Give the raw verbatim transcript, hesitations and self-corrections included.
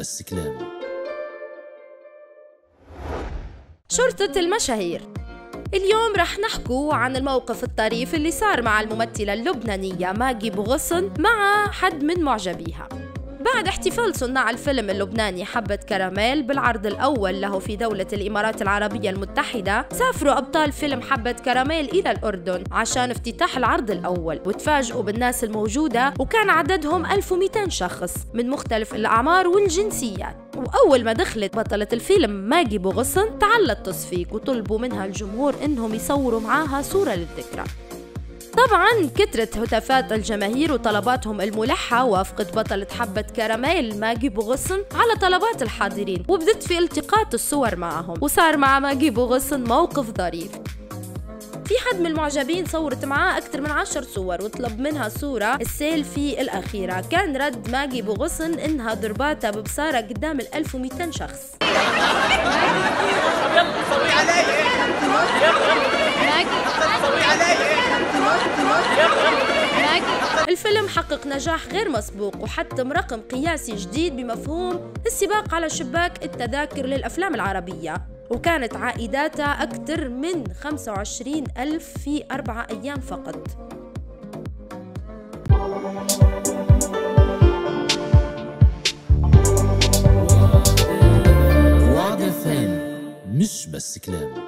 بس كلام. شرطة المشاهير. اليوم رح نحكوا عن الموقف الطريف اللي صار مع الممثلة اللبنانية ماجي بوغصن مع حد من معجبيها. بعد احتفال صناع الفيلم اللبناني حبة كراميل بالعرض الأول له في دولة الإمارات العربية المتحدة، سافروا أبطال فيلم حبة كراميل إلى الأردن عشان افتتاح العرض الأول، وتفاجئوا بالناس الموجودة، وكان عددهم ألف ومئتين شخص من مختلف الأعمار والجنسيات. وأول ما دخلت بطلة الفيلم ماجي بوغصن تعلت تصفيق، وطلبوا منها الجمهور إنهم يصوروا معاها صورة للذكرى. طبعاً كترت هتافات الجماهير وطلباتهم الملحة وافقت بطلة حبة كراميل ماجي بوغصن على طلبات الحاضرين، وبدت في التقاط الصور معهم. وصار مع ماجي بوغصن موقف ظريف. في حد من المعجبين صورت معاه أكثر من عشر صور وطلب منها صورة السيلفي الأخيرة. كان رد ماجي بوغصن إنها ضرباتها ببصارة قدام ال ألف ومئتين شخص. الفيلم حقق نجاح غير مسبوق وحتم رقم قياسي جديد بمفهوم السباق على شباك التذاكر للأفلام العربية، وكانت عائداتها أكثر من خمسة وعشرين ألف في أربعة أيام فقط. وعد فهم مش بس كلام.